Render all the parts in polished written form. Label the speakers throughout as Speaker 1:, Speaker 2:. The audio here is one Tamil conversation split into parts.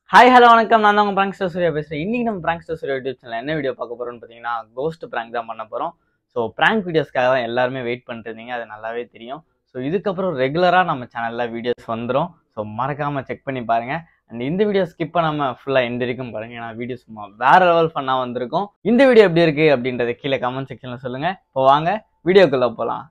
Speaker 1: ஹாய் ஹலோ வணக்கம். நான் தான் உங்கள் பிராங்க்ஸ்டர் சூர்யா பேசுகிறேன். இன்றைக்கி நம்ம பிராங்க்ஸ்டர் சூர்யா யூடியூப் சேனல் என்ன வீடியோ பார்க்க போகிறோம்னு பார்த்தீங்கன்னா கோஸ்ட் பிராங்க் தான் பண்ண போகிறோம். ஸோ பிராங்க் வீடியோஸ்க்காக தான் எல்லாருமே வெயிட் பண்ணிருந்தீங்க, அது நல்லாவே தெரியும். ஸோ இதுக்கப்புறம் ரெகுலராக நம்ம சேனலில் வீடியோஸ் வந்துடும். ஸோ மறக்காமல் செக் பண்ணி பாருங்கள். அண்ட் இந்த வீடியோ ஸ்கிப் பண்ணாமல் ஃபுல்லாக எண்ட் வரைக்கும் பாருங்கள். ஏன்னா வீடியோ சும்மா வேறு லெவல் ஃபன்னாக வந்திருக்கும். இந்த வீடியோ எப்படி இருக்குது அப்படின்றத கீழே கமெண்ட் செக்ஷனில் சொல்லுங்கள். இப்போ வாங்க வீடியோக்குள்ளே போகலாம்.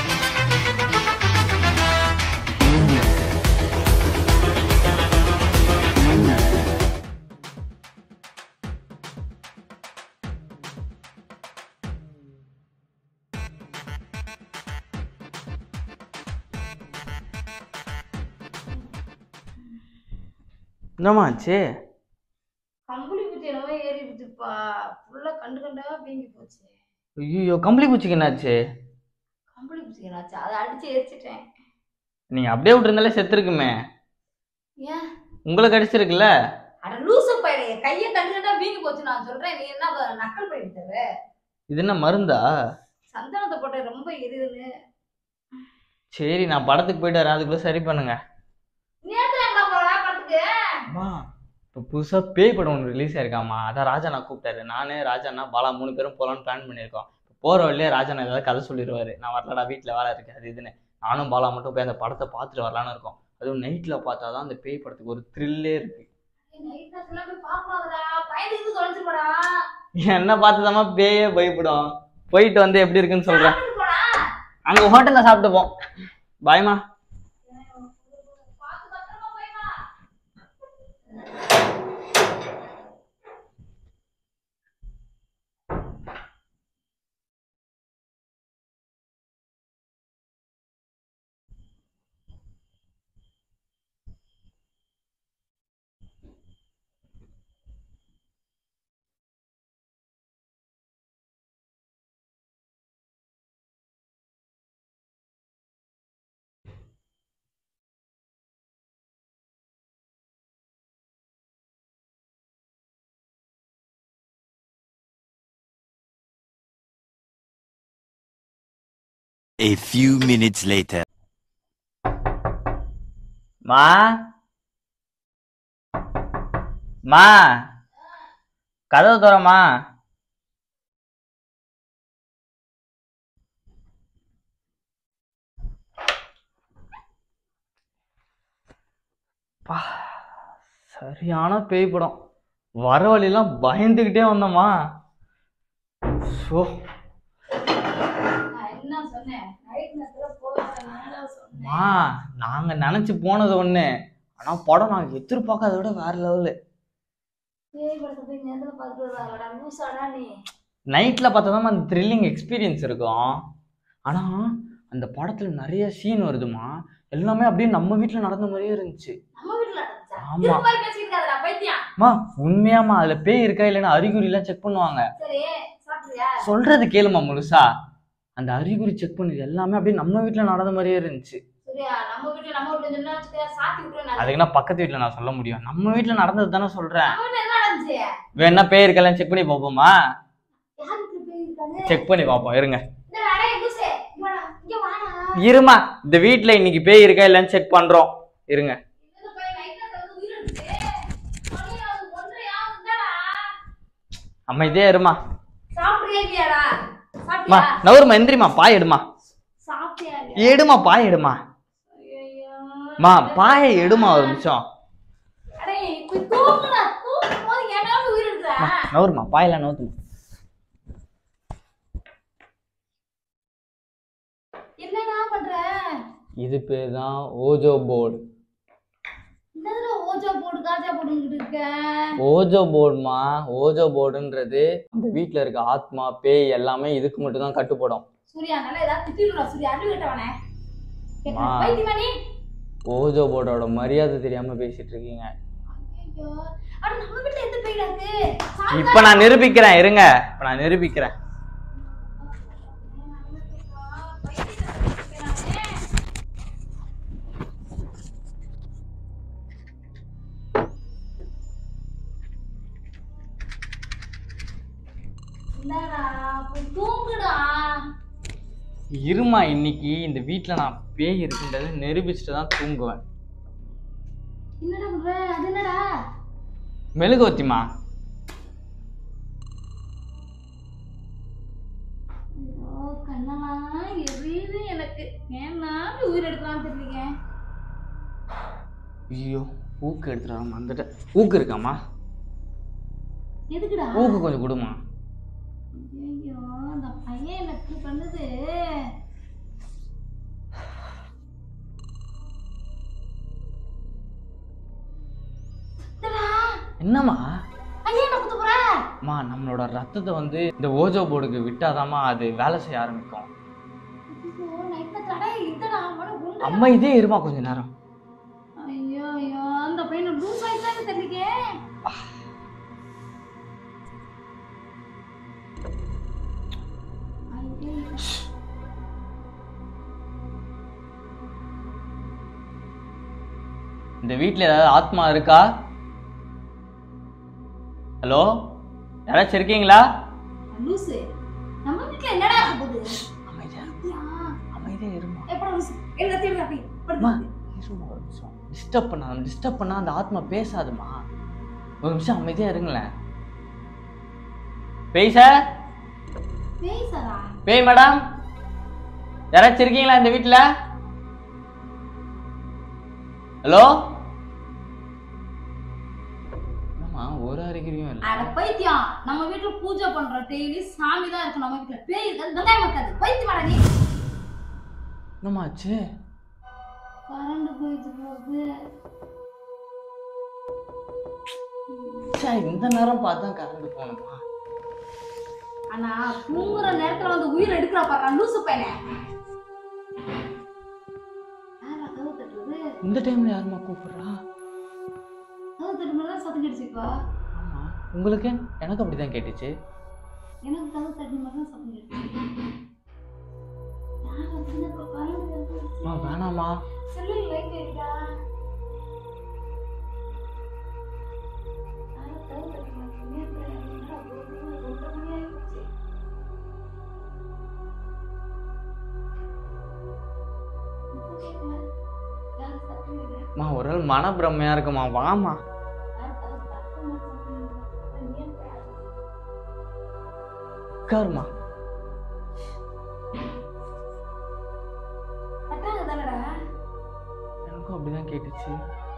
Speaker 1: என்னம்மா ஆச்சு?
Speaker 2: கம்பளி பூச்சி என்னவோ ஏறிடுச்சுப்பா. ஃபுல்லா கண்டு கண்டா வீங்கி போச்சு.
Speaker 1: ஐயோ, கம்பளி பூச்சிக்கு என்னாச்சு?
Speaker 2: கம்பளி பூச்சிக்கு என்னாச்சு? அதை அடிச்சு எரிச்சிட்டேன்.
Speaker 1: நீங்க அப்படியே விட்டுருந்தாலே செத்துருக்குமே.
Speaker 2: ஏன்
Speaker 1: உங்களுக்கு அடிச்சிருக்குல்ல?
Speaker 2: அட லூசு பையலே, கையை கண்டு கண்டா வீங்கி போச்சு நான் சொல்றேன். நீ என்ன நக்கல் பண்ணிட்டு?
Speaker 1: இது என்ன மருந்தா?
Speaker 2: சந்தனத்தை போட்ட ரொம்ப எரியுதுன்னு.
Speaker 1: சரி, நான் படத்துக்கு போயிட்டு வரேன், அதுக்குள்ள சரி பண்ணுங்க. இப்போ புதுசாக பேய் படம் ஒன்று ரிலீஸ் ஆயிருக்காமா, அதான் ராஜாண்ணா கூப்பிட்டாரு. நானு ராஜாண்ணா பாலா 3 பேரும் போகலான்னு பிளான் பண்ணியிருக்கோம். போகிற வழியே ராஜாண்ணா ஏதாவது கதை சொல்லிடுவாரு. நான் வரலடா, வீட்டில் வேலை இருக்கு அது இதுன்னு. நானும் பாலா மட்டும் போய் அந்த படத்தை பார்த்துட்டு வரலான்னு இருக்கோம். அதுவும் நைட்டில் பார்த்தா தான் அந்த பேய் படத்துக்கு ஒரு த்ரில்லே இருக்கு. என்ன பார்த்துதாம்மா பேயே பயப்படும். போயிட்டு வந்து எப்படி இருக்குன்னு சொல்றேன். அங்கே ஹோட்டலில் சாப்பிட்டுப்போம். பாய்மா.
Speaker 3: A few minutes later.
Speaker 1: மா மா கதவு தரமா. சரியான பேய் படம். வர வழியெல்லாம் பயந்துகிட்டே வந்தோமா. நாங்க நினைச்சு போனது ஒண்ணு, ஆனா படம் நாங்க எதிர்பார்க்காத விட வேற லெவலு. நைட்ல பார்த்தாதான் அந்த த்ரில்லிங் எக்ஸ்பீரியன்ஸ் இருக்கும். ஆனா அந்த படத்துல நிறைய சீன் வருதுமா, எல்லாமே அப்படியே நம்ம வீட்டுல நடந்த மாதிரியே இருந்துச்சு. ஆமா உண்மையாமா, அதுல பேய் இருக்கா இல்லைன்னா அறிகுறி எல்லாம் செக் பண்ணுவாங்க. சொல்றது கேளுமா முழுசா. அந்த அறிகுறி செக் பண்ணது எல்லாமே அப்படியே நம்ம வீட்டுல நடந்த மாதிரியே இருந்துச்சு. அதுக்குன்னா பக்கத்து வீட்டுல நான் சொல்ல முடியும்? நம்ம வீட்டுல நடந்தது தானே சொல்றேன். வேணா பேய் இருக்கலாம் செக் பண்ணி பாப்போமா? செக் பண்ணி பாப்போம், இருங்க இருமா. இந்த வீட்டுல இன்னைக்கு பேய் இருக்கா இல்லன்னு செக் பண்றோம், இருங்க. அம்மா இதே இருமா. நவருமா, எந்திரிமா, பாய் எடுமா. எடுமா பாய் எடுமா. மா பாய எடுமா ஒரு நிமிஷம். நவருமா, பாயெல்லாம் நவுத்துமா. இது பேர் தான் ஓஜோ போர்டு. ஓஜோ போர்டுமா, ஓஜோ போர்டுன்றது இந்த வீட்டுல இருக்க ஆத்மா பேய் எல்லாமே இதுக்கு மட்டும் தான் கட்டுப்படும். ஓஜோ போர்டோட மரியாதை தெரியாம பேசிட்டு இருக்கீங்க. இப்ப நான் நிரூபிக்கிறேன், இருங்க. இப்ப நான் நிரூபிக்கிறேன். இருமா, இன்னைக்கு இந்த வீட்டுல நான் பேய் இருக்குன்றதை நிரூபிச்சுட்டு தான் தூங்குவேன். மெழுகுவத்திமா?
Speaker 2: கண்ணெல்லாம் எரியுது எனக்கு. ஏன்னா உயிர் எடுக்கலாம்னு தெரியல.
Speaker 1: ஐயோ ஊக்கு எடுத்துட்டு வந்துட்டேன். ஊக்கு இருக்காமா?
Speaker 2: எதுக்குடா
Speaker 1: ஊக்கு கொஞ்சம் கொடுமா.
Speaker 2: ஐயோ அந்த பையன் எனக்கு பண்ணுது.
Speaker 1: என்னம்மா
Speaker 2: அம்மா
Speaker 1: நம்மளோட ரத்தத்தை வந்து இந்த ஓஜோ போர்டுக்கு விட்டாதாம்மா அது வேலை செய்ய ஆரம்பிக்கும். அம்மா இதே இருமா கொஞ்ச நேரம்.
Speaker 2: ஐயோ ஐயோ அந்த பையன் லூஸ் ஆயிட்டான்னு தெரியல.
Speaker 1: இந்த வீட்ல ஏதாவது ஆத்மா இருக்கா? ஹலோ, யாராச்சும் இருக்கீங்களா?
Speaker 2: லூசு நம்ம வீட்ல என்னடா ஆகுது?
Speaker 1: அமைதியா இருமா.
Speaker 2: எப்போ லூசு எல்லாத்தையும் அப்படி
Speaker 1: அம்மா இருமா ஒரு நிமிஷம். டிஸ்டர்ப் பண்ணா அந்த ஆத்மா பேசாதுமா. ஒரு நிமிஷம் அமைதியா இருங்களேன். பேய் சார்,
Speaker 2: பேசறா.
Speaker 1: பேய் மேடம், யாராச்சும் இருக்கீங்களா இந்த வீட்ல? ஹலோ, ஒரு அறிகுறியும் இல்ல.
Speaker 2: அட பைத்தியம், நம்ம வீட்ல பூஜை பண்றோம், டெய்லி சாமி தான் இருக்கு நம்ம வீட்ல. பேய் இருக்காது, வெங்காயம் இருக்காது. பைத்தியமாடா நீ.
Speaker 1: என்னமாச்சு?
Speaker 2: கரண்ட் போயிட்டு போகுது.
Speaker 1: சரி இந்த நேரம் பார்த்தா கரண்ட் போணுமா?
Speaker 2: ஆனா தூங்குற நேரத்துல வந்து உயிர் எடுக்கற பாரு லூசு பையனே. யாரா கதவு தட்டுறது?
Speaker 1: இந்த டைம்ல யாருமா கூப்பிடுறா?
Speaker 2: கதவு தட்டுறதுல சத்தம் கேட்டுச்சுப்பா.
Speaker 1: ஆமா, உங்களுக்கு? எனக்கு அப்படிதான் கேட்டுச்சு.
Speaker 2: எனக்கு கதவு தட்டுற மாதிரி தான் சத்தம் கேட்டுச்சு. யாரா வந்து பாருங்க.
Speaker 1: வேணாமா?
Speaker 2: செல்லுல லைட் எரியுதா? யாரா கதவு தட்டுறாங்க?
Speaker 1: ஒரு மன பிரம்மையா இருக்குமா? வாமா உட்காருமா. எனக்கும் அப்படிதான் கேட்டுச்சு.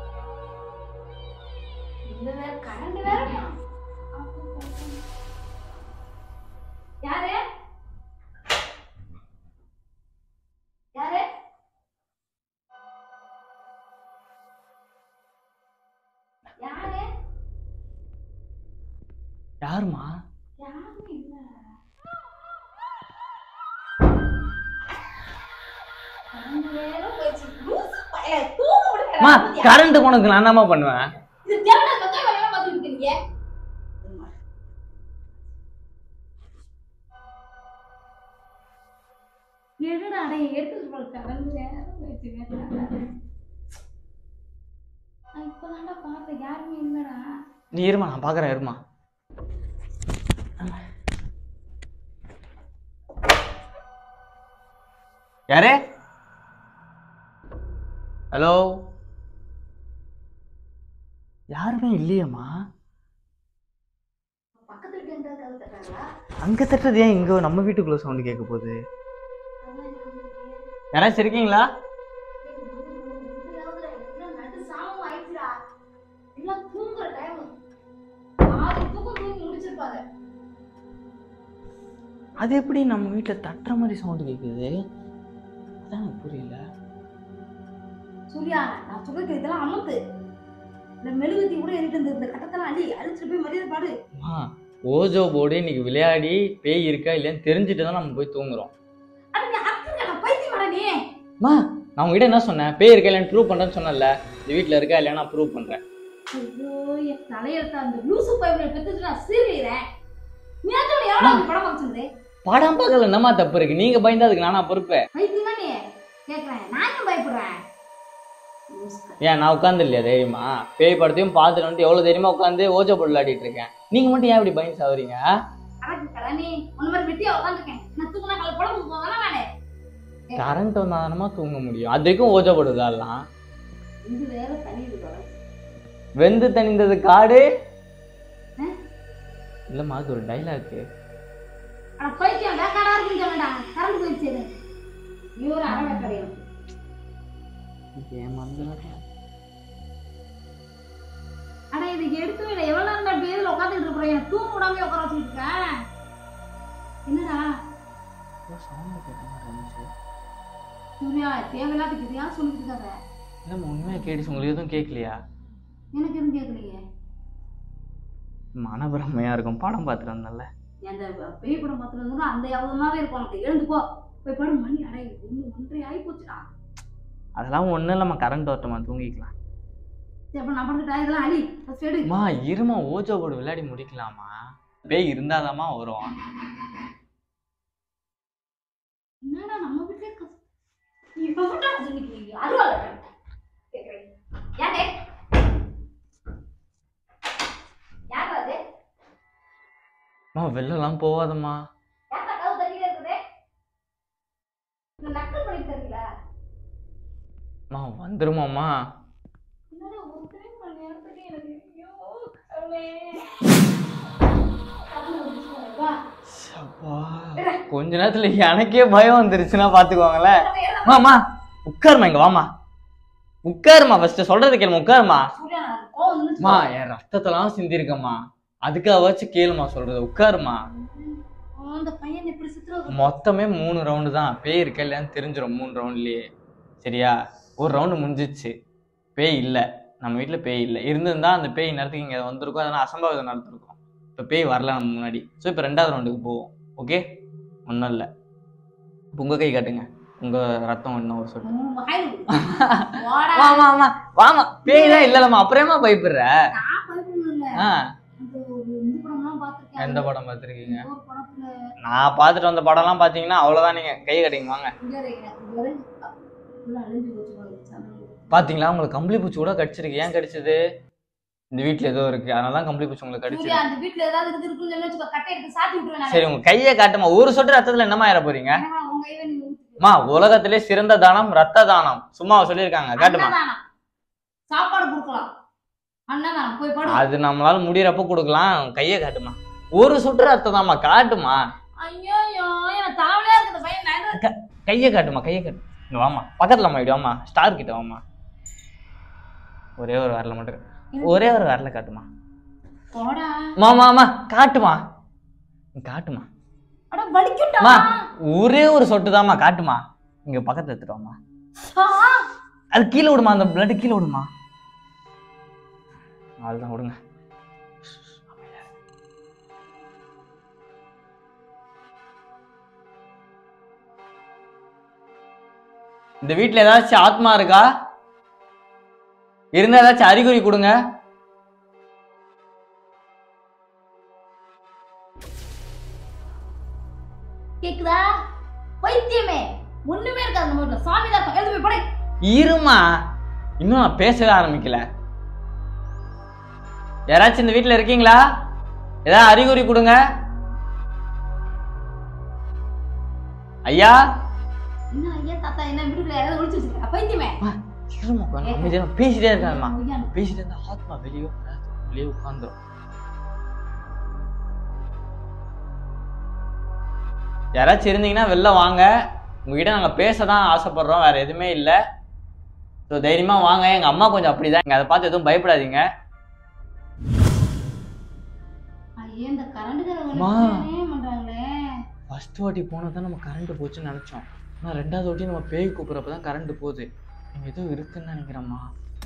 Speaker 2: யாரு யாரு யாரு
Speaker 1: யாருமா?
Speaker 2: யாரும் இல்ல.
Speaker 1: கரண்ட் போனதுக்கு நான் என்னமா பண்ணுவேன்? நீ இருமா, நான் பாக்குறேன். இருமா. யாரு? ஹலோ, யாருமே இல்லையம்மா. அங்க தட்டுறது ஏன் இங்க நம்ம வீட்டுக்குள்ள சவுண்ட் கேட்க போகுது? யாராச்சும் இருக்கீங்களா? அது எப்படி நம்ம வீட்டுல தட்டுற மாதிரி சவுண்ட் கேக்குது? அதான் புரியல.
Speaker 2: சூர்யா, நான் சொல்றது இதெல்லாம் அமர்த்து. இந்த மெழுகுவத்தி கூட எரிட்டு இந்த கட்டத்தெல்லாம் அழிச்சுட்டு போய் மரியாதை பாடு.
Speaker 1: ஓஜோ போர்டு இன்னைக்கு விளையாடி பேய் இருக்கா இல்லையான்னு தெரிஞ்சுட்டு தான் நம்ம போய் தூங்குறோம். நான் உங்ககிட்ட என்ன சொன்னேன்? பேய் இருக்கா இல்லையான்னு ப்ரூவ் பண்றேன்னு சொன்னல. இந்த வீட்டுல இருக்கா இல்லையா நான் ப்ரூவ் பண்றேன்.
Speaker 2: ஐயோ என் தலையெழுத்த அந்த லூசு பையனை பெத்துட்டு நான் சீரியறேன். நீ அத்தோட எவ்வளவு படம் பார்த்துட்டே?
Speaker 1: படம் பார்க்கல என்னமா தப்பு இருக்கு? நீங்க பயந்தா அதுக்கு நானா பொறுப்பு?
Speaker 2: பைத்தியமா நீ? கேக்குறேன், நான் பயப்படுறேன்.
Speaker 1: ஏன் நான் உட்காந்து இல்லையா தைரியமா? பேய் படத்தையும் பார்த்துட்டு வந்து எவ்வளவு தைரியமா உட்காந்து ஓஜோ போர்டு விளையாடிட்டு இருக்கேன். நீங்க மட்டும் ஏன் இப்படி பயந்து சாவறீங்க? கரண்ட் வந்தாதானமா தூங்க முடியும். அதுக்கும் ஓஜோ போர்டு விளையாடலாம். வெந்து தணிந்தது காடு இல்லம்மா அது ஒரு டைலாக்.
Speaker 2: அட பைத்தியம் வேக்காடா இருக்குன்னு சொன்னடா. கரண்ட் போயிடுச்சு. நீ ஒரு அரை வேக்காடையா?
Speaker 1: ஏன் மந்தலடா.
Speaker 2: அட இது எடுத்து இல்ல எவ்வளவு நேரம் பேர்ல உட்கார்ந்துட்டு இருக்கறேன். தூங்க விடாம உட்கார வச்சிருக்க. என்னடா?
Speaker 1: சவுண்ட் கேட்க மாட்டேங்குது.
Speaker 2: சூர்யா தேவையில்லாத கிட்டியா சொல்லிட்டு இருக்காத.
Speaker 1: இல்லம்மா உண்மையா கேட்டுச்சு, உங்களுக்கு எதுவும் கேட்கலையா?
Speaker 2: எனக்கு எதுவும் கேட்கலையே.
Speaker 1: மனப்பிரமையா இருக்கும். படம் பார்த்துட்டு வந்தேன்ல.
Speaker 2: அந்த பேய் படம் பார்த்துட்டு அந்த எவ்வளவுமாவே இருக்கும். உனக்கு எழுந்து போ போய் படு. மணி அடை 1:30 ஆகி போச்சுடா.
Speaker 1: அதெல்லாம் ஒன்றும் இல்லைம்மா, கரண்ட் வரட்டுமா, தூங்கிக்கலாம்.
Speaker 2: சரி அப்ப நான் பண்ணிட்டா இதெல்லாம் அழி ஃபர்ஸ்ட் எடு.
Speaker 1: அம்மா இருமா, ஓஜோ போர்டு விளையாடி முடிக்கலாமா? பேய் இருந்தாதாம்மா வரும்.
Speaker 2: என்னடா நம்ம வீட்லயே நீ இப்ப மட்டும் சொல்லிக்கிறீங்க. அருவாளை கேக்குறீங்க. யாரே யார் அது?
Speaker 1: அம்மா வெளிலலாம் போகாதம்மா.
Speaker 2: யாரா கவு தண்ணில இருக்குது? நான் நக்கல் பண்ணி தரீங்களா?
Speaker 1: அம்மா வந்துருமாம்மா.
Speaker 2: என்னடா ஒரு டைம் நான் நேரத்துக்கு எனக்கு ஐயோ கடவுளே.
Speaker 1: கொஞ்ச நேரத்துல எனக்கே பயம் வந்துருச்சுன்னா பாத்துக்கோங்களேன். மாமா உட்காருமா, இங்க வாமா, உட்காருமா. ஃபர்ஸ்ட் சொல்றது கேளுமா, உட்காருமா. மா என் ரத்தத்தெல்லாம் சிந்திருக்கம்மா, அதுக்காகவாச்சும் கேளுமா சொல்றது, உட்காருமா. மொத்தமே 3 ரவுண்டு தான். பேய் இருக்க இல்லையான்னு தெரிஞ்சிடும் 3 ரவுண்ட்லயே. சரியா? ஒரு ரவுண்டு முடிஞ்சிச்சு. பேய் இல்லை, நம்ம வீட்டுல பேய் இல்லை. இருந்திருந்தா அந்த பேய் நேரத்துக்கு இங்க வந்திருக்கும், அதனால அசம்பாவிதம் நடந்திருக்கும். இப்போ பேய் வரல நம்ம முன்னாடி. ஸோ இப்போ 2வது ரவுண்டுக்கு போவோம். ஓகே? ஒன்றும் இல்லை. இப்போ உங்க கை காட்டுங்க, உங்க ரத்தம் இன்னும் ஒரு சொல்லு. வாமா வாமா வாமா. பேய் தான் இல்லலம்மா, அப்புறமா பயப்படுற? எந்த படம் பார்த்துருக்கீங்க? நான் பார்த்துட்டு வந்த படம்லாம் பார்த்தீங்கன்னா அவ்வளோதான். நீங்க கை கட்டிங்க வாங்க. பாத்தீங்களா, உங்களுக்கு கம்பளி பூச்சி கூட கடிச்சிருக்கு. ஏன் கடிச்சது? இந்த வீட்டுல ஏதோ இருக்கு, அதனாலதான் கம்பளி பூச்சி உங்களுக்கு கடிச்சிருக்கு.
Speaker 2: அந்த வீட்ல ஏதாவது இருக்குன்னு சொல்லி கட்டை எடுத்து சாத்தி விட்டுறேன்.
Speaker 1: சரி உங்க கையை காட்டுமா. ஒரு சொட்டு ரத்தத்துல என்னமா ஏற போறீங்க? மா உலகத்திலே சிறந்த தானம் ரத்த தானம். சும்மா சொல்லியிருக்காங்க, காட்டுமா.
Speaker 2: சாப்பாடு கொடுக்கலாம். அண்ணன் போய் படு.
Speaker 1: அது நம்மளால முடியறப்ப கொடுக்கலாம். கையை காட்டுமா. ஒரு சொட்டு ரத்தம் தான்மா, காட்டுமா.
Speaker 2: ஐயோ எனக்கு தலைவலியா இருக்கு. இந்த பையன்
Speaker 1: கையை காட்டுமா, கையை காட்டு. இங்க வாமா, பக்கத்துல மாயிடு வாமா, ஸ்டார் கிட்ட வாமா. ஒரே ஒரு வரல மட்டும், ஒரே ஒரு வரல காட்டுமா. மாமா மாமா காட்டுமா, காட்டுமா. ஒரே ஒரு சொட்டு தாமா, காட்டுமா. இங்க பக்கத்துல எடுத்துட்டு வாமா. அது கீழே விடுமா, அந்த பிளட் கீழே விடுமா. அதுதான் விடுங்க. இந்த வீட்டுல ஏதாச்சும் ஆத்மா இருக்கா? இருந்தா ஏதாச்சும் அறிகுறி கொடுங்க.
Speaker 2: கேக்குதா? பைத்தியமே, ஒண்ணுமே இருக்காது நம்ம வீட்ல. சாமி தான் இருக்கும். எழுந்து போய் படு.
Speaker 1: இருமா, இன்னும் நான் பேசவே ஆரம்பிக்கல. யாராச்சும் இந்த வீட்டுல இருக்கீங்களா? ஏதாவது அறிகுறி கொடுங்க. ஐயா.
Speaker 2: என்ன ஐயா தாத்தா, என்ன வீட்டுல யாராவது ஒளிச்சு வச்சிருக்கா? பைத்தியமே.
Speaker 1: இருமா, பேசிட்டே இருக்காமா. பேசிட்டே இருந்தா ஆத்மா வெளியே உட்கார்ந்துரும். யாராச்சும் இருந்தீங்கன்னா வெளில வாங்க. உங்ககிட்ட நாங்க பேசதான் ஆசைப்படுறோம், வேற எதுவுமே இல்லை. ஸோ தைரியமா வாங்க. எங்க அம்மா கொஞ்சம் அப்படிதான், நீங்க அதை பார்த்து எதுவும் பயப்படாதீங்க. ஃபர்ஸ்ட் வாட்டி போனதான் நம்ம கரண்ட் போச்சுன்னு நினைச்சோம். ஆனால் 2வது வாட்டி நம்ம பேய் கூப்பிட்றப்பதான் கரண்ட் போகுது. நீங்க எதுவும் இருக்குன்னு நினைக்கிறேம்மா.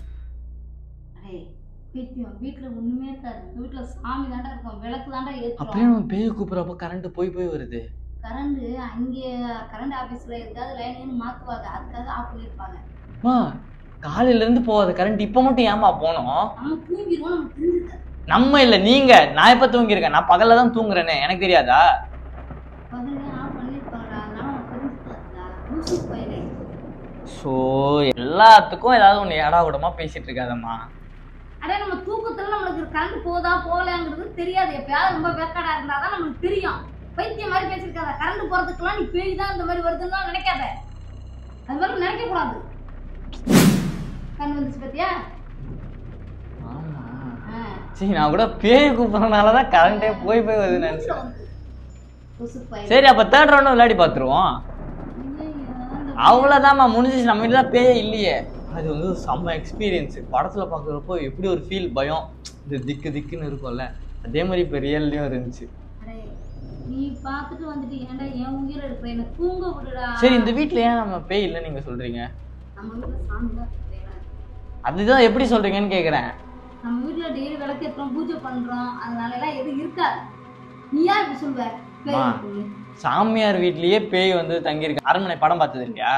Speaker 2: வீட்டுல ஒண்ணுமே இருக்காது. வீட்டுல சாமி தாண்டா இருக்கும், விளக்கு தாண்டா ஏத்துறோம்.
Speaker 1: அப்படியே நம்ம பேய் கூப்பிட்றப்ப கரண்ட் போய் வருது.
Speaker 2: கரண்ட் அங்கே கரண்ட் ஆபீஸ்ல ஏதாவது லைன் மாத்துவாங்க, அதுக்காக ஆஃப் பண்ணிருப்பாங்க.
Speaker 1: காலையில இருந்து போகாத கரண்ட் இப்ப மட்டும் ஏமா போனோம்?
Speaker 2: நம்ம தூங்கிடுவோம், நமக்கு தெரிஞ்சுக்காது.
Speaker 1: நம்ம இல்ல, நீங்க. நான் எப்ப தூங்கிருக்கேன்? நான் பகல்ல தான் தூங்குறேனே, எனக்கு தெரியாதா?
Speaker 2: பகல்ல ஆஃப் பண்ணிருப்பாங்கடா, அதனால நமக்கு தெரிஞ்சுக்காதுடா. லூசு பையனே.
Speaker 1: சோ எல்லாத்துக்கும் ஏதாவது ஒண்ணு ஏடா கூடமா பேசிட்டு இருக்காதம்மா.
Speaker 2: அடே நம்ம தூக்கத்துல நம்மளுக்கு கரண்ட் போதா போகலங்கிறது தெரியாது. எப்பயாவது ரொம்ப வேக்காடா இருந்தாதான் நமக்கு தெரியும். பைத்தியம் மாதிரி பேசிருக்காத. கரண்ட் போறதுக்குலாம் நீ பேய் தான் இந்த மாதிரி வருதுன்னா நினைக்காத. அது மாதிரி நினைக்க கூடாது. கண் வந்துச்சு பத்தியா?
Speaker 1: சரி நான் கூட பேய் கூப்பிட்றதுனாலதான் கரண்டே போய் வருதுன்னு நினைச்சேன். சரி அப்ப தேர்ட் ரவுண்ட் விளையாடி பாத்துருவோம். அவ்வளவுதான்மா முடிஞ்சிச்சு. நம்ம வீட்டுல பேயே இல்லையே. அது வந்து செம்ம எக்ஸ்பீரியன்ஸ். படத்துல பாக்குறப்போ எப்படி ஒரு ஃபீல், பயம், இது திக்கு திக்குன்னு இருக்கும்ல, அதே மாதிரி இப்ப ரியல்லயும் இருந்துச்சு.
Speaker 2: நீ பாத்துட்டு வந்துட்டு ஏன்டா என் உயிரை எடுக்கிற, என்ன தூங்க விடுடா.
Speaker 1: சரி இந்த வீட்டுல ஏன் நம்ம பேய் இல்லைன்னு நீங்க சொல்றீங்க?
Speaker 2: நம்ம வீட்டுல சாமி தான்.
Speaker 1: அதுதான் எப்படி சொல்றீங்கன்னு கேக்குறேன்.
Speaker 2: நம்ம வீட்டுல டெய்லி விளக்கேற்றோம், பூஜை பண்றோம், அதனால எல்லாம் எதுவும் இருக்காது. நீ யார் இப்படி சொல்வ?
Speaker 1: சாமியார் வீட்லயே பேய் வந்து தங்கியிருக்கு. அரண்மனை படம் பார்த்தது இல்லையா?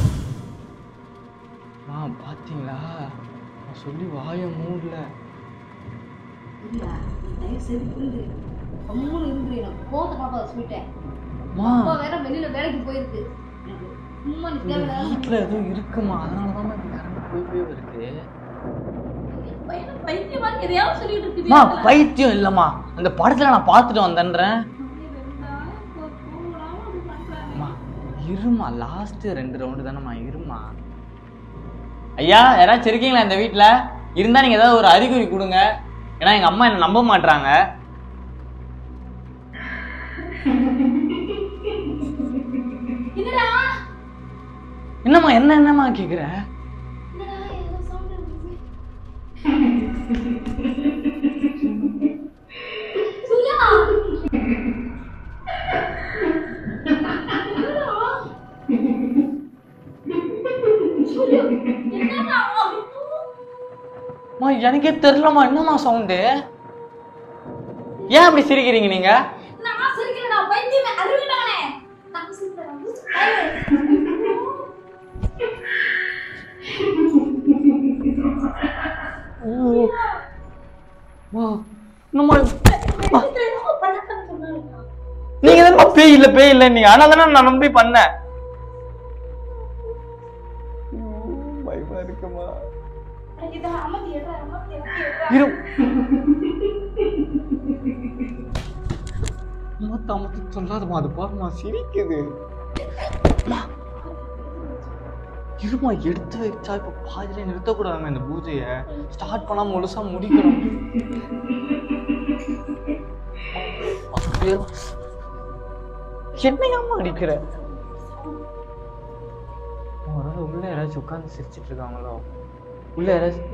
Speaker 1: பாத்தீங்களா? நான் சொல்லி வாய மூடல.
Speaker 2: வெளியில வேலைக்கு போயிருக்கு.
Speaker 1: வீட்டுல எதுவும் இருக்குமா? அதனாலதான் போய் இருக்கு. பைத்தியம் இல்லம்மா, அந்த படத்துல நான் பாத்துட்டு வந்தேன்றேன். இருமா, லாஸ்ட் 2 ரவுண்டு தானம்மா, இருமா. ஐயா யாராச்சும் இருக்கீங்களா இந்த வீட்டுல? இருந்தா நீங்க ஏதாவது ஒரு அறிகுறி கொடுங்க. ஏன்னா எங்க அம்மா என்ன நம்ப மாட்டாங்க. என்னம்மா என்னம்மா கேக்குற? எனக்கே தெரியலமா, என்னமா சவுண்டு? ஏன் அப்படி சிரிக்கிறீங்க நீங்க? நீங்க தான் பேய் இல்ல பேய் இல்ல நீங்க, அதனால தானே நான் நம்பி பண்ணேன். பயமா இருக்குமா? சொல்லாதமா, அது பாருமா சிரிக்குது. இருமா, எடுத்து வச்சா இப்ப பாதியில நிறுத்தக்கூடாதுமா. இந்த பூஜைய ஸ்டார்ட் பண்ணா முழுசா முடிக்கணும். என்னையாமா அடிக்கிற? உள்ள யாராச்சும் உட்கார்ந்து சிரிச்சிட்டு இருக்காங்களோ? உள்ள யாராச்சும்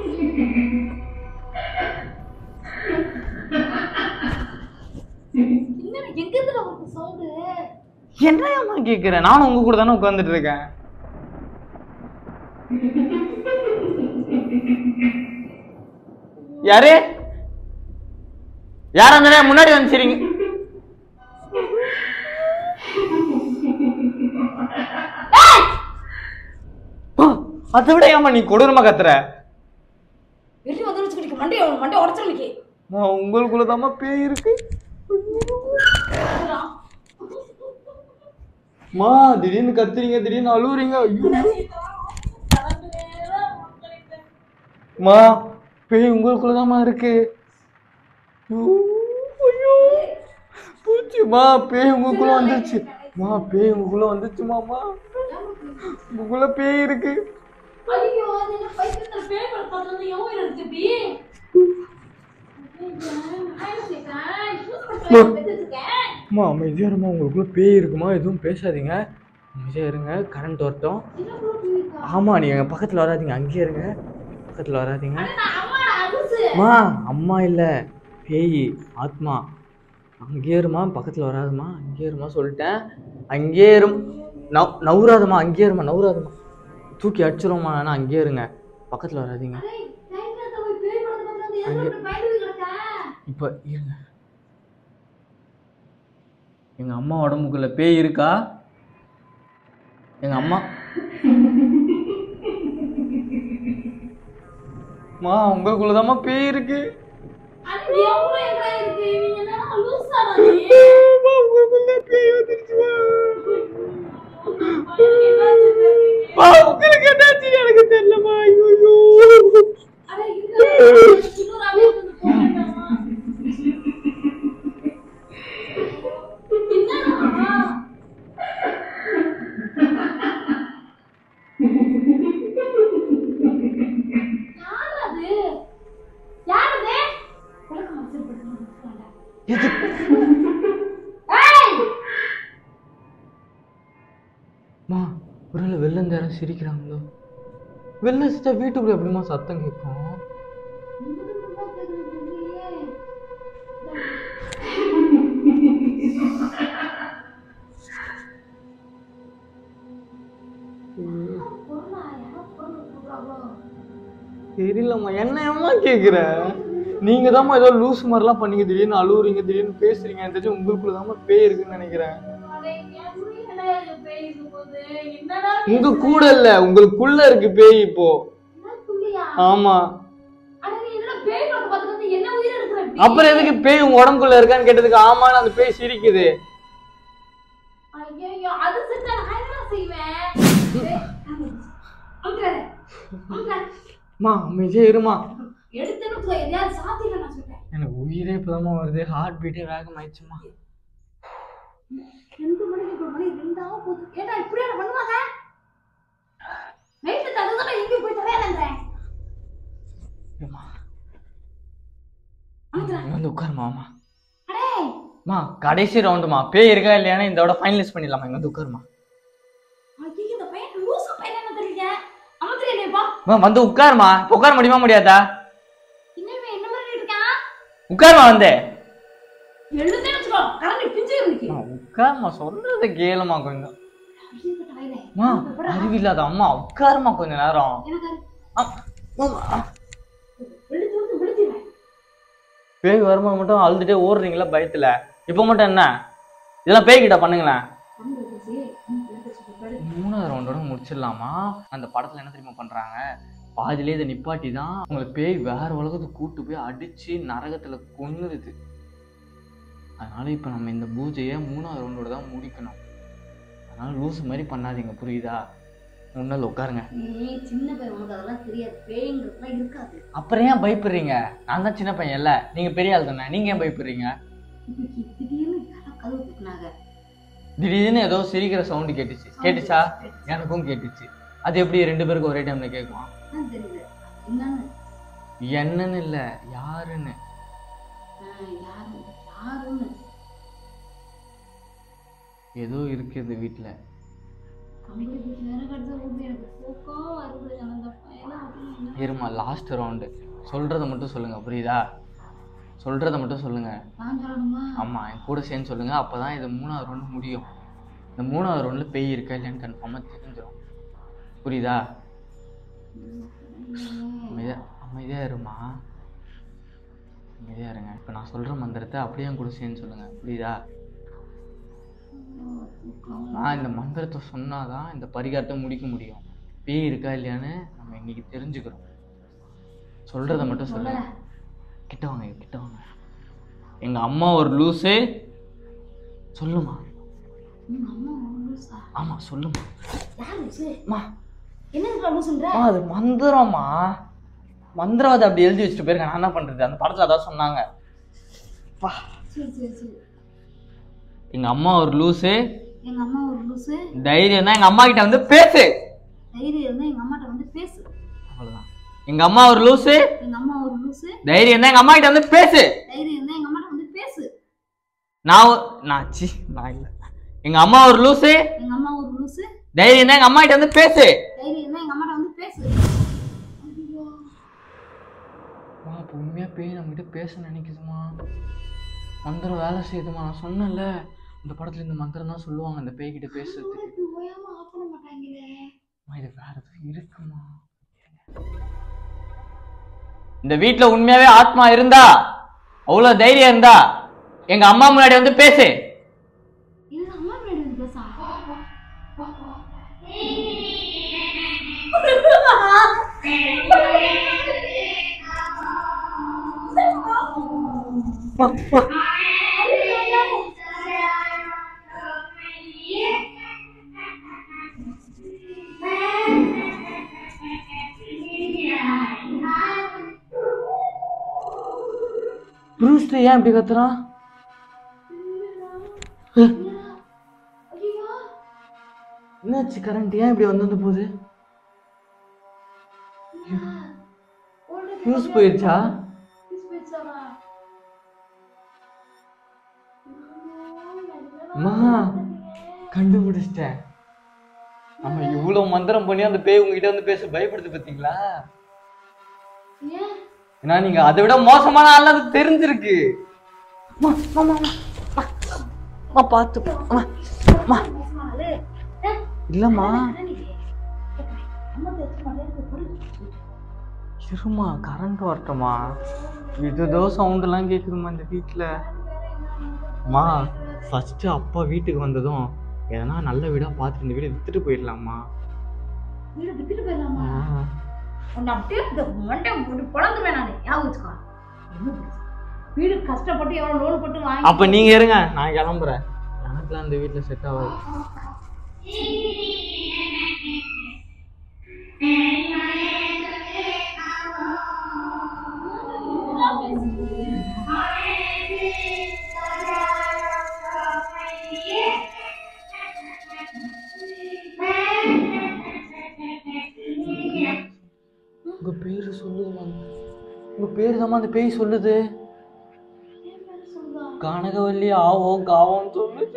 Speaker 1: என்னையாமா கேக்குற? நானும் உங்க கூட தானே உட்கார்ந்துட்டு இருக்கேன். யாரு யார் அந்த முன்னாடி வந்து சரிங்க? அதை விட ஏமா நீ கொடூரமா கத்துற? உங்களுக்குள்ளதாமா பேய் இருக்கு. மா திடீர்னு கத்துறீங்க, திடீர்னு அழுவுறீங்க. மா பேய் உங்களுக்குள்ளதாமா இருக்கு. பூச்சிமா பேய் உங்களுக்குள்ள வந்துருச்சு. மா பேய் உங்களுக்குள்ள வந்துச்சுமாமா. உங்களுக்குள்ள பேய் இருக்கு. அமைதியா இருமா, உங்களுக்குள்ள பேய் இருக்குமா? எதுவும் பேசாதீங்க, அமைதியா இருங்க. கரண்ட் வரட்டும். ஆமா நீங்க பக்கத்துல வராதீங்க, அங்கேயே இருங்க, பக்கத்துல வராதீங்க. மா அம்மா இல்ல பேய், ஆத்மா. அங்கேயே இருமா, பக்கத்துல வராதுமா, அங்கேயே இருமா சொல்லிட்டேன். அங்கேயே இரும், நவுறாதமா, அங்கேயே இருமா, நவுறாதமா. தூக்கி அடிச்சிருமா, ஆனா அங்கேயே இருங்க, பக்கத்துல வராதீங்க. இப்ப இருங்க. எங்க அம்மா உடம்புக்குள்ள பேய் இருக்கா? எங்க அம்மா மா உங்களுக்குள்ளதாமா பேய் இருக்கு. உங்களுக்கு என்னாச்சு எனக்கு தெரியலமா. இது மா ஒருவேளை வெளில இருந்து யாரும் சிரிக்கிறாங்களோ? வெளில சிரிச்சா வீட்டுக்குள்ள எப்படிமா சத்தம் கேட்கும்? தெரியலம்மா. என்னம்மா கேக்குற? நீங்க தான்மா ஏதோ லூஸ் மாதிரிலாம் பண்ணீங்க. திடீர்னு அழுவுறீங்க, திடீர்னு பேசுறீங்க. எனக்கு தெரிஞ்சு உங்களுக்குள்ளதாம்மா பேய் இருக்குன்னு நினைக்கிறேன். உங்க கூட இல்ல, உங்களுக்குள்ள இருக்கு பேய் இப்போ. ஆமா. அப்புறம் எதுக்கு பேய் உங்க உடம்புக்குள்ள இருக்கான்னு கேட்டதுக்கு ஆமான்னு அந்த பேய் சிரிக்குது. அமைதியா இருமா. எனக்கு உயிரே இப்பதாம்மா வருது. ஹார்ட் பீட்டே வேகம் ஆயிடுச்சுமா.
Speaker 2: 2 மணிக்கு 2 மணி 2 ஆக போகுது. ஏடா இப்படியே பண்ணுவாங்க? நைட் தடதட எங்க போய் தரையானங்கறேன்.
Speaker 1: அம்மா. வந்து உட்காருமா அம்மா.
Speaker 2: அடே.
Speaker 1: அம்மா கடைசி ரவுண்டுமா. பேய் இருக்கா இல்லையானே இதோட ஃபைனலைஸ் பண்ணிடலாமா. இங்க வந்து உட்காருமா.
Speaker 2: ஐயே இந்த பையன் லூசு பையன் என்ன தெரியல. அமத்திரேனேப்பா.
Speaker 1: அம்மா வந்து உட்காருமா. உட்கார முடியுமா முடியாதா?
Speaker 2: இன்னமே என்ன மாதிரி இருக்கான்?
Speaker 1: உட்காருமா வந்து.
Speaker 2: எழுந்தே வெச்சுக்கோ. கரண்ட் பிஞ்சே இருக்கு.
Speaker 1: உட்காருமா சொல்றத கேளுமா கொஞ்சம். அம்மா அறிவில்லாத அம்மா உட்காருமா கொஞ்ச நேரம். பேய் வரும்போது மட்டும் அழுதுட்டே ஓடுறீங்களா பயத்துல? இப்ப மட்டும் என்ன இதெல்லாம் பேய் கிட்ட பண்ணுங்களேன். 3வது ரவுண்டோட முடிச்சிடலாமா? அந்த படத்துல என்ன தெரியுமா பண்றாங்க? பாதிலே இதை நிப்பாட்டி தான் உங்களுக்கு பேய் வேற உலகத்துக்கு கூட்டு போய் அடிச்சு நரகத்துல கொன்னுருது. அதனால இப்ப நம்ம இந்த பூஜையை 3வது ரவுண்டோட தான் முடிக்கணும். அதனால லூசு மாதிரி பண்ணாதீங்க, புரியுதா? முன்னால உட்காருங்க.
Speaker 2: நீ சின்ன பையன், உனக்கு அதெல்லாம் தெரியாது. பேய்ங்கிறதுலாம் இருக்காது.
Speaker 1: அப்புறம் ஏன் பயப்படுறீங்க? நான் தான் சின்ன பையன் இல்ல, நீங்க பெரிய ஆள் தானே. நீங்க ஏன் பயப்படுறீங்க?
Speaker 2: திடீர்னு கதவு தட்டினாங்க.
Speaker 1: திடீர்னு ஏதோ சிரிக்கிற சவுண்டு கேட்டுச்சு. கேட்டுச்சா? எனக்கும் கேட்டுச்சு. அது எப்படி 2 பேருக்கு ஒரே டைம்ல கேட்கும்?
Speaker 2: தெரியல என்னன்னு.
Speaker 1: என்னன்னு இல்ல, யாருன்னு. ஏதோ இருக்குது வீட்டுல. இருமா லாஸ்ட் ரவுண்டு. சொல்றத மட்டும் சொல்லுங்க, புரியுதா? சொல்றத மட்டும் சொல்லுங்க. ஆமா என் கூட சேர்ந்து சொல்லுங்க. அப்பதான் இது 3வது ரவுண்டு முடியும். இந்த 3வது ரவுண்ட்ல பேய் இருக்கா இல்லையான்னு கன்ஃபார்மா தெரிஞ்சிடும், புரியுதா? அமைதியா இருமா, அமைதியா இருங்க. இப்ப நான் சொல்ற மந்திரத்தை அப்படியே கூட சேர்ந்து சொல்லுங்க, புரியுதா? நான் இந்த மந்திரத்தை சொன்னாதான் இந்த பரிகாரத்தை முடிக்க முடியும். பேய் இருக்கா இல்லையான்னு நம்ம இன்னைக்கு தெரிஞ்சுக்கிறோம். சொல்றத மட்டும் சொல்லுங்க. கிட்ட வாங்க, கிட்ட வாங்க. எங்க அம்மா ஒரு லூசு. சொல்லுமா. ஆமா சொல்லுமா. அது மந்திரமா. மந்திரவாதி அப்படி எழுதி வச்சுட்டு போயிருக்க. நான் என்ன பண்றது? அந்த படத்துல அதான் சொன்னாங்க. எங்க அம்மா ஒரு லூசு.
Speaker 2: எங்க அம்மா ஒரு லூசு.
Speaker 1: தைரியம் தான் எங்க அம்மா கிட்ட வந்து பேசு.
Speaker 2: தைரியம் தான் எங்க அம்மாட்ட வந்து பேசு.
Speaker 1: அவ்வளவுதான். எங்க அம்மா ஒரு லூசு.
Speaker 2: எங்க அம்மா ஒரு லூசு.
Speaker 1: தைரியம் தான் எங்க அம்மா கிட்ட வந்து பேசு.
Speaker 2: தைரியம் தான் எங்க அம்மாட்ட வந்து பேசு.
Speaker 1: நான் இல்ல. எங்க அம்மா ஒரு லூசு.
Speaker 2: எங்க அம்மா ஒரு லூசு.
Speaker 1: தைரியம் தான் எங்க அம்மா கிட்ட வந்து பேசு.
Speaker 2: தைரியம் தான் எங்க அம்மாட்ட வந்து பேசு.
Speaker 1: உண்மையா பேய் நம்ம கிட்ட பேச நினைக்குதுமா. மந்திரம் வேலை செய்யுதுமா. நான் சொன்னேன்ல இந்த படத்துல இந்த மந்திரம் தான் சொல்லுவாங்க அந்த பேய் கிட்ட பேசுறதுக்கு. இது வேற எதுவும் இருக்குமா? இந்த வீட்டுல உண்மையாவே ஆத்மா இருந்தா, அவ்வளவு தைரியம் இருந்தா எங்க அம்மா முன்னாடி வந்து பேசு. புரூஸ்லி ஏன் இப்படி கத்துறான்? என்னாச்சு? கரண்ட் ஏன் இப்படி வந்து போகுது? ஃபியூஸ் போயிடுச்சா? அம்மா கண்டுபிடிச்சிட்டேன். நம்ம இவ்வளவு மந்திரம் பண்ணி அந்த பேய் உங்ககிட்ட வந்து பேச பயப்படுது பாத்தீங்களா? ஏன்னா நீங்க அதை விட மோசமான ஆள் அது தெரிஞ்சிருக்கு. பாத்து இல்லம்மா இருமா கரண்ட் வரட்டுமா? இதுதோ சவுண்ட் எல்லாம் கேக்குதுமா இந்த வீட்டுல. அம்மா ஃபர்ஸ்ட் அப்பா வீட்டுக்கு வந்ததும் எதனா நல்ல வீடா பார்த்து இந்த வீடை வித்துட்டு போயிடலாமா?
Speaker 2: வீடு வித்துட்டு போயிடலாமா? உன்னை அப்படியே மண்டை போட்டு பொழந்துருவேன் நானு. ஞாபகம் வச்சுக்கோ. வீடு கஷ்டப்பட்டு எவ்வளவு லோன் போட்டு வாங்கி.
Speaker 1: அப்ப நீங்க இருங்க, நான் கிளம்புறேன். எனக்குலாம் இந்த வீட்டுல செட் ஆகாது. உங்க பேரு சொல்லுது. உங்க பேரு தான் அந்த பேய் சொல்லுது. கனகவல்லி ஆவோம் காவோம் சொல்லுச்சு.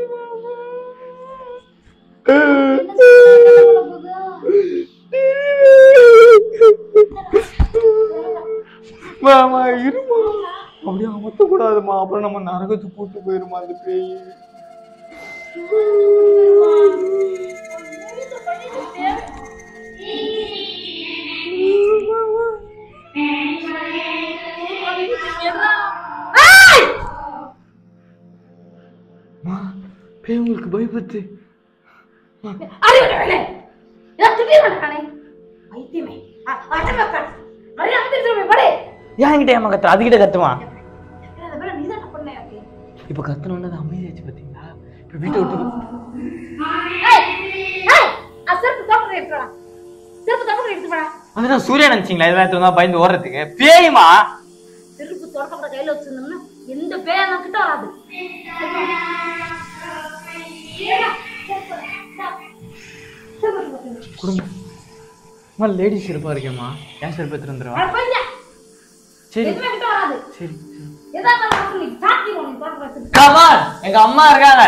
Speaker 1: மாமா இருமா, அப்படியே அமர்த்த கூடாதுமா, அப்புறம் நம்ம நரகத்துக்கு கூட்டு போயிருமா அந்த பேய். பேய் உங்களுக்கு பயப்படுத்து. என்கிட்ட ஏமா கத்துற? அதுகிட்ட கத்துமா? இப்ப கத்தணும்னு அமைதியாச்சு பாத்தீங்களா? இப்ப வீட்டை விட்டு அதுதான் சூர்யா நினைச்சீங்களா? இதெல்லாம் பயந்து ஓடுறதுக்கு? பேயுமா?
Speaker 2: செருப்பு தொடக்கப்பட கையில வச்சிருந்தோம்னா எந்த பேயா கிட்ட வராது.
Speaker 1: குடும்பம் லேடி செருப்பா இருக்கேம்மா. ஏன் செருப்பு எடுத்துட்டு வந்துருவா? சரி சரி. கமான், எங்க அம்மா இருக்காங்க.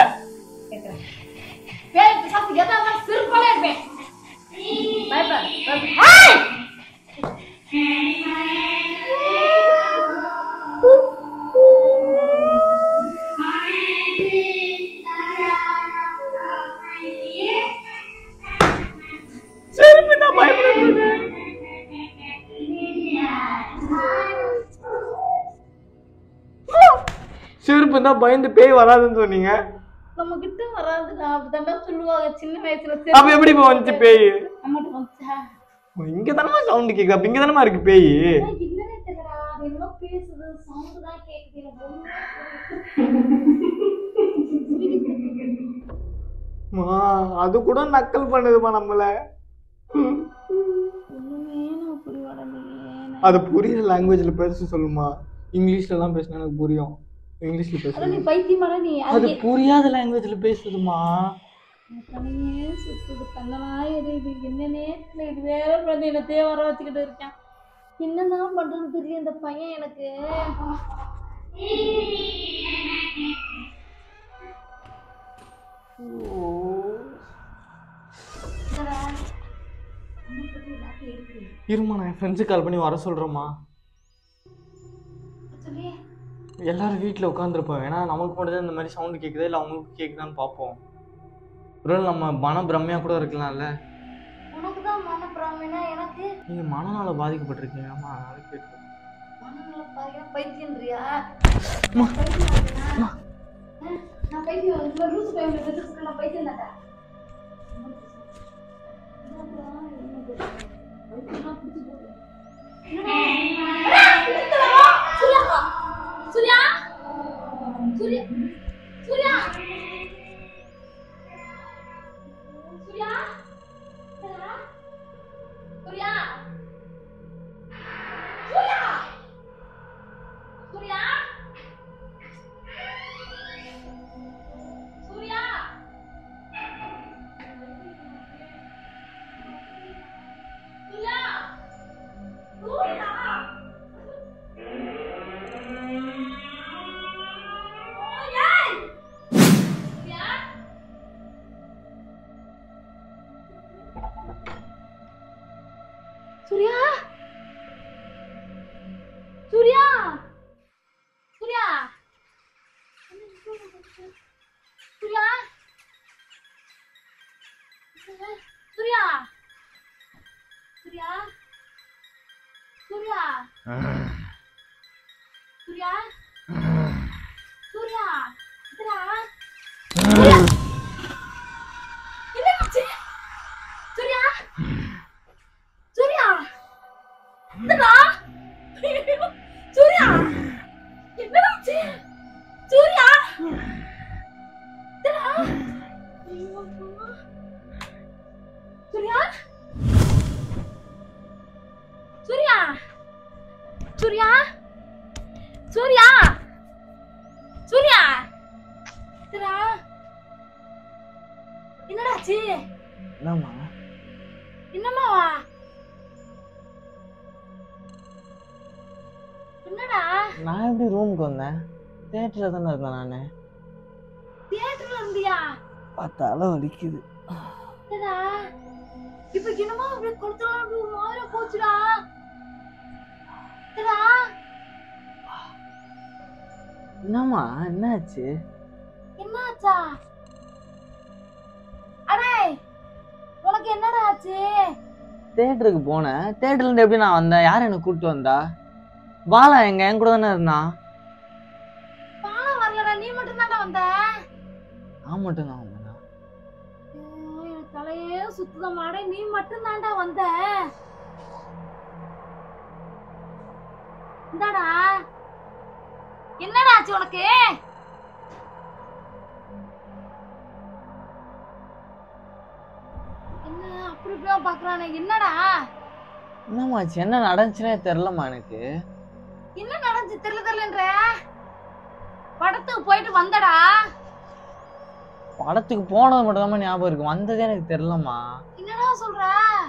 Speaker 1: செருப்பு தான் பயந்து பேய் வராதுன்னு சொன்னீங்க.
Speaker 2: நம்ம கிட்ட வராதுடா, அப்படிதான் சொல்லுவாங்க சின்ன வயசுல.
Speaker 1: அப்ப எப்படி இப்ப வந்துச்சு பேய்?
Speaker 2: அம்மாட்ட வந்துச்சா?
Speaker 1: இங்க தானமா சவுண்ட் கேக்குது. அப்ப இங்க தானமா இருக்கு பேய்.
Speaker 2: என்னன்னே தெரியலடா, என்ன பேசுது, சவுண்ட் தான் கேக்குது.
Speaker 1: அது கூட நக்கல் பண்ணுதுமா நம்மள. அது புரியுற லாங்குவேஜ்ல பேச சொல்லுமா. இங்கிலீஷ்ல எல்லாம் பேசினா எனக்கு புரியும். இங்கிலீஷ்ல பேசு.
Speaker 2: நீ பைத்தியமாடா நீ.
Speaker 1: அது புரியாத லாங்குவேஜ்ல பேசுதுமா.
Speaker 2: கண்ணையே சுத்துது, கண்ணனா எரியுது. என்னன்னே இது வேற குழந்தைய தேவர வச்சுக்கிட்டு இருக்கேன். என்னதான் பண்றது தெரியல இந்த பையன் எனக்கு.
Speaker 1: இருமா, நான் என் ஃப்ரெண்ட்ஸுக்கு கால் பண்ணி வர சொல்றேம்மா. எல்லாரும் வீட்டில் உட்காந்துருப்போம். ஏன்னா நமக்கு மட்டும் இந்த மாதிரி சவுண்டு கேட்குதா இல்லை அவங்களுக்கு கேட்குதான்னு பார்ப்போம். ஒரு நம்ம மன பிரம்மையாக கூட இருக்கலாம்ல.
Speaker 2: உனக்கு தான் மன பிரம்மைனா எனக்கு?
Speaker 1: நீங்கள் மனநல பாதிக்கப்பட்டிருக்கீங்கம்மா, அதை கேட்டு.
Speaker 2: மனநல பாதிக்க பைத்தியன்றியா? நான் பைத்தியம் இல்லை. லூசு பையன் பெற்றுக்கு நான் பைத்தியம் தாட்டா. சூர்யா, சூர்யா, சூர்யா, சூர்யா, சூர்யா, சூர்யா, சூர்யா, சூர்யா, சூர்யா, சூர்யா. சூர்யா சூர்யா சூர்யா இதுடா சூர்யா என்னாச்சு சூர்யா சூர்யா இதுடா சூர்யா என்னாச்சு சூர்யா இதுடா சூர்யா சூர்யா சூர்யா சூர்யா சூர்யா இதுடா என்னடாச்சு
Speaker 1: என்னம்மா
Speaker 2: என்னம்மாவா என்னடா
Speaker 1: நான் எப்படி ரூமுக்கு வந்தேன் தியேட்டர்ல தானே இருந்தேன் நானு
Speaker 2: தியேட்டர்ல இருந்தியா
Speaker 1: தலை வலிக்குது
Speaker 2: என்னடா இப்ப என்னமா அப்படியே கொடுத்தலாம் அப்படி ஒரு மாதிரி போச்சுடா என்னடா
Speaker 1: என்னம்மா என்னாச்சு
Speaker 2: என்னாச்சா அடே உனக்கு என்னடா ஆச்சு
Speaker 1: தியேட்டருக்கு போனேன் தியேட்டர்ல இருந்து எப்படி நான் வந்தேன் யார் என்ன கூப்பிட்டு வந்தா பாலா எங்க என் கூட தானே இருந்தான்
Speaker 2: பாலா வரலடா நீ மட்டும் தான்டா வந்த
Speaker 1: நான் மட்டும் தான் வந்தேன்
Speaker 2: எனக்கு தலையே சுத்துத மாடே நீ மட்டும் தான்டா வந்த இந்தாடா என்னடா ஆச்சு உனக்கு என்ன அப்படி இப்படியா பாக்குறானே என்னடா
Speaker 1: என்னம்மாச்சு என்ன நடந்துச்சுன்னே தெரியலம்மா எனக்கு
Speaker 2: என்ன நடந்துச்சு தெரியலன்ற படத்துக்கு போயிட்டு வந்தடா
Speaker 1: படத்துக்கு போனது மட்டும் தான் ஞாபகம் இருக்கு வந்ததே எனக்கு தெரியலம்மா
Speaker 2: என்னடா சொல்ற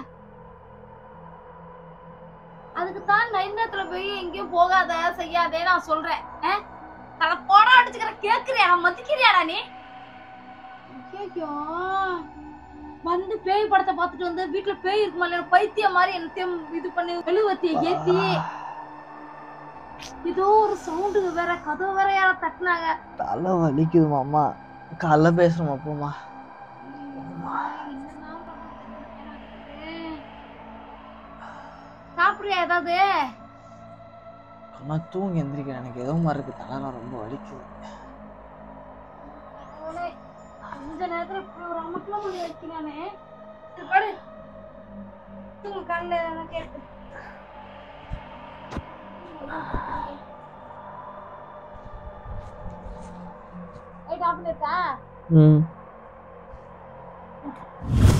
Speaker 2: அதுக்கு தான் நேரத்துல போய் எங்கேயும் போகாத செய்யாதே நான் சொல்றேன் தலை போடா அடிச்சுக்கிற கேக்குறியா நான் மதிக்கிறியாடா நீ கேக்கியோ வந்து பேய் படத்தை பார்த்துட்டு வந்து வீட்டுல பேய் இருக்குமா இல்லையா பைத்தியம் மாதிரி என்னத்தையும் இது பண்ணி மெழுவத்திய ஏத்தி ஏதோ ஒரு சவுண்டு வேற கதவு வேற யார தட்டினாங்க
Speaker 1: தலை வலிக்குதுமா அம்மா காலைல பேசுறோம் அப்பமா
Speaker 2: சாப்பிடுறியா ஏதாவது
Speaker 1: நான் தூங்கி எந்திரிக்கிறேன் எனக்கு ஏதோ மாதிரி இருக்கு தலைலாம் ரொம்ப வலிக்குது
Speaker 2: இந்த நேரத்துல ஒரு அமக்கெல்லாம் பண்ணி வைக்கிறானே படு தூங்க காலைல கேட்டு ம்